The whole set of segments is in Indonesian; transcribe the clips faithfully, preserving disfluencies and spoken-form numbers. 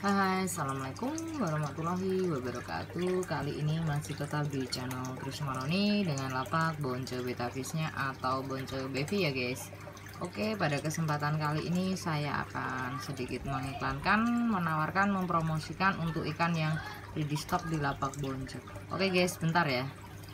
Hai, assalamualaikum warahmatullahi wabarakatuh. Kali ini masih tetap di channel Terus Maroni dengan lapak bonce betafisnya atau bonce bevi ya guys. Oke, pada kesempatan kali ini saya akan sedikit mengiklankan, menawarkan, mempromosikan untuk ikan yang ready stock di lapak bonce. Oke guys, bentar ya.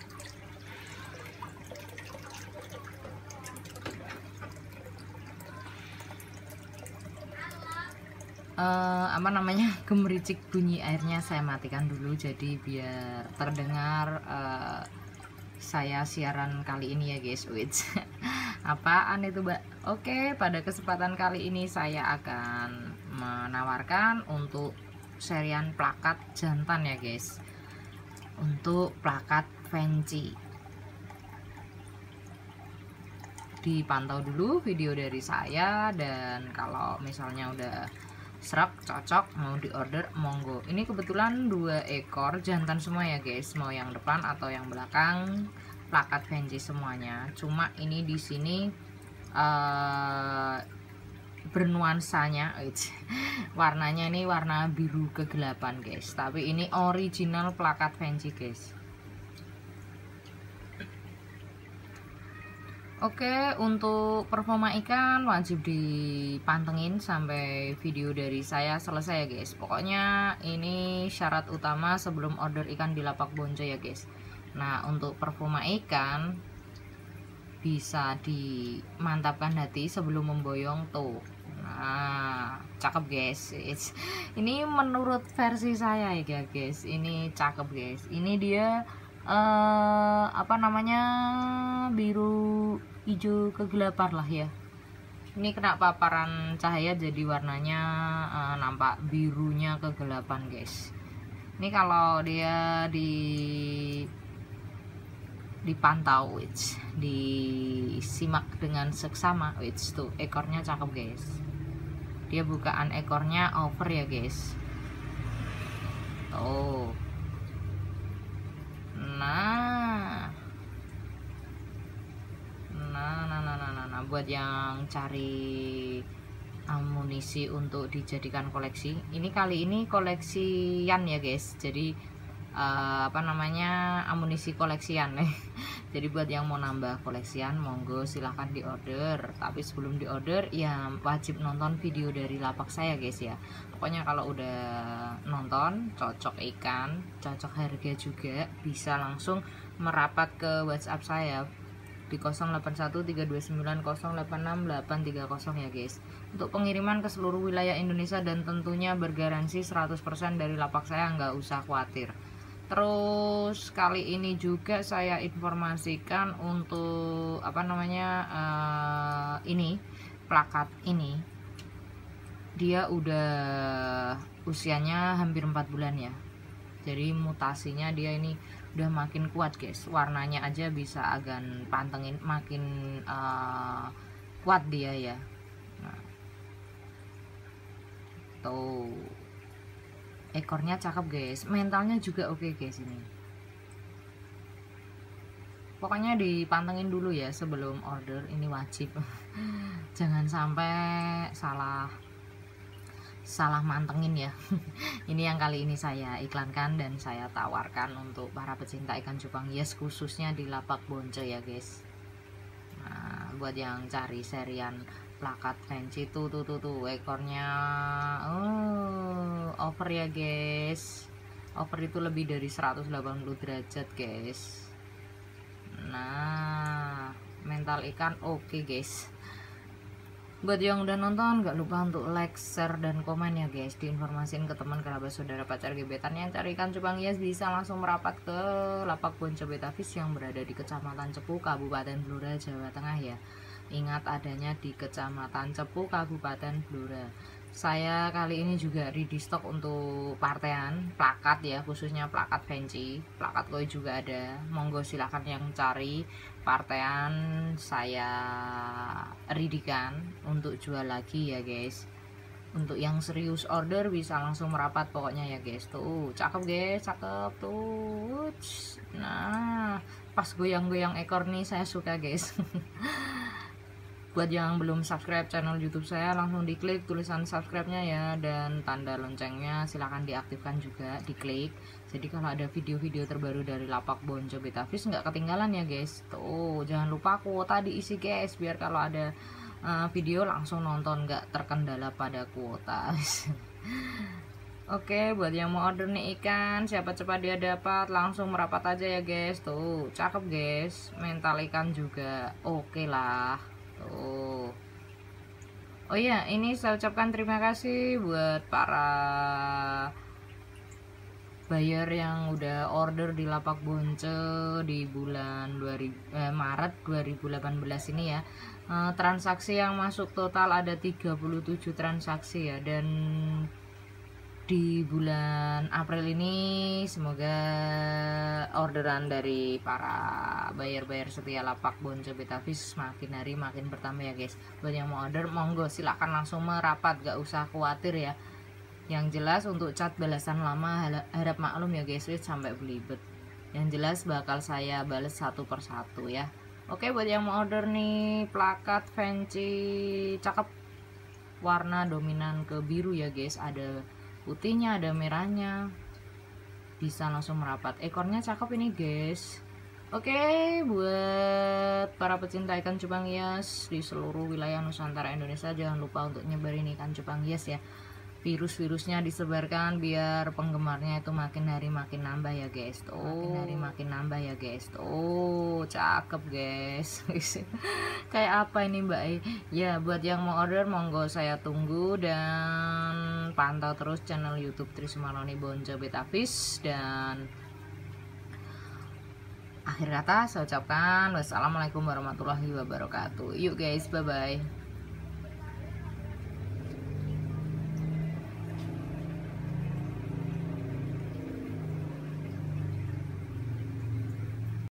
Uh, apa namanya gemericik bunyi airnya saya matikan dulu jadi biar terdengar uh, saya siaran kali ini ya guys. Wait, apaan itu mbak? Oke, pada kesempatan kali ini saya akan menawarkan untuk serian plakat jantan ya guys, untuk plakat fancy. Dipantau dulu video dari saya, dan kalau misalnya udah serak cocok mau diorder monggo. Ini kebetulan dua ekor jantan semua ya guys, mau yang depan atau yang belakang plakat fancy semuanya. Cuma ini di sini uh, bernuansanya warnanya ini warna biru kegelapan guys, tapi ini original plakat fancy guys. Oke, untuk performa ikan wajib dipantengin sampai video dari saya selesai ya guys. Pokoknya ini syarat utama sebelum order ikan di lapak bonce ya guys. Nah, untuk performa ikan bisa dimantapkan hati sebelum memboyong tuh. Nah, cakep guys. Ini menurut versi saya ya guys. Ini cakep guys. Ini dia Uh, apa namanya biru hijau kegelapan lah ya. Ini kena paparan cahaya jadi warnanya uh, nampak birunya kegelapan guys. Ini kalau dia di dipantau, which disimak dengan seksama, which tuh ekornya cakep guys. Dia bukaan ekornya over ya guys. Tuh. Nah, nah, nah, nah, nah, nah, nah, buat yang cari amunisi untuk dijadikan koleksi, ini kali ini koleksian ya guys. Jadi uh, apa namanya amunisi koleksian nih. Jadi buat yang mau nambah koleksian, monggo silahkan diorder. Tapi sebelum diorder ya wajib nonton video dari lapak saya guys ya. Pokoknya kalau udah nonton cocok ikan, cocok harga juga, bisa langsung merapat ke WhatsApp saya di nol delapan satu tiga dua sembilan nol delapan enam delapan tiga nol ya guys. Untuk pengiriman ke seluruh wilayah Indonesia dan tentunya bergaransi seratus persen dari lapak saya, nggak usah khawatir. Terus kali ini juga saya informasikan untuk apa namanya uh, ini plakat ini dia udah usianya hampir empat bulan ya. Jadi mutasinya dia ini udah makin kuat guys. Warnanya aja bisa agak pantengin makin uh, kuat dia ya. Nah, tuh ekornya cakep guys, mentalnya juga oke guys. Ini pokoknya dipantengin dulu ya sebelum order, ini wajib. Jangan sampai salah salah mantengin ya. Ini yang kali ini saya iklankan dan saya tawarkan untuk para pecinta ikan cupang hias, khususnya di lapak bonce ya guys. Nah, buat yang cari serian plakat fancy tuh tuh tuh tuh ekornya oh over ya guys. Over itu lebih dari seratus delapan puluh derajat guys. Nah, mental ikan oke okay, guys. Buat yang udah nonton gak lupa untuk like, share, dan komen ya guys. Diinformasiin ke teman, kerabat, saudara, pacar, gebetan yang cari ikan cupang hias bisa langsung merapat ke lapak bonce betafish yang berada di Kecamatan Cepu, Kabupaten Blora, Jawa Tengah ya. Ingat adanya di Kecamatan Cepu, Kabupaten Blora. Saya kali ini juga ready stock untuk partaian plakat ya, khususnya plakat fancy. Plakat koi juga ada, monggo silahkan yang cari partaian saya readykan untuk jual lagi ya guys. Untuk yang serius order bisa langsung merapat pokoknya ya guys. Tuh cakep guys, cakep tuh. Nah, pas goyang-goyang ekor nih saya suka guys. Buat yang belum subscribe channel YouTube saya, langsung diklik tulisan subscribe-nya ya, dan tanda loncengnya silahkan diaktifkan juga, diklik. Jadi kalau ada video-video terbaru dari Lapak Bonco Betafish nggak ketinggalan ya guys. Tuh, jangan lupa kuota diisi guys, biar kalau ada uh, video langsung nonton, nggak terkendala pada kuota. Oke, buat yang mau order nih ikan, siapa cepat dia dapat, langsung merapat aja ya guys. Tuh, cakep guys, mental ikan juga oke lah. Tuh. Oh iya, ini saya ucapkan terima kasih buat para buyer yang udah order di Lapak Bonco di bulan dua ribu, eh, Maret dua ribu delapan belas ini ya. Eh, transaksi yang masuk total ada tiga puluh tujuh transaksi ya, dan di bulan April ini semoga orderan dari para buyer-buyer setia Lapak Bonco Betafish makin hari makin bertambah ya guys. Buat yang mau order, monggo silahkan langsung merapat, gak usah khawatir ya. Yang jelas untuk cat balasan lama harap maklum ya guys, sampai belibet. Yang jelas bakal saya bales satu persatu ya. Oke, buat yang mau order nih plakat fancy cakep, warna dominan ke biru ya guys, ada putihnya ada merahnya, bisa langsung merapat. Ekornya cakep ini guys. Oke, buat para pecinta ikan cupang hias di seluruh wilayah Nusantara Indonesia, jangan lupa untuk nyebarin ikan cupang hias ya. Virus-virusnya disebarkan biar penggemarnya itu makin hari makin nambah ya guys. Tuh, makin hari makin nambah ya guys. Tuh, cakep guys. Kayak apa ini Mbak? Ya, buat yang mau order monggo saya tunggu, dan pantau terus channel YouTube Trismaroni Bonco Betafish. Dan akhir kata saya ucapkan wassalamualaikum warahmatullahi wabarakatuh. Yuk guys, bye bye.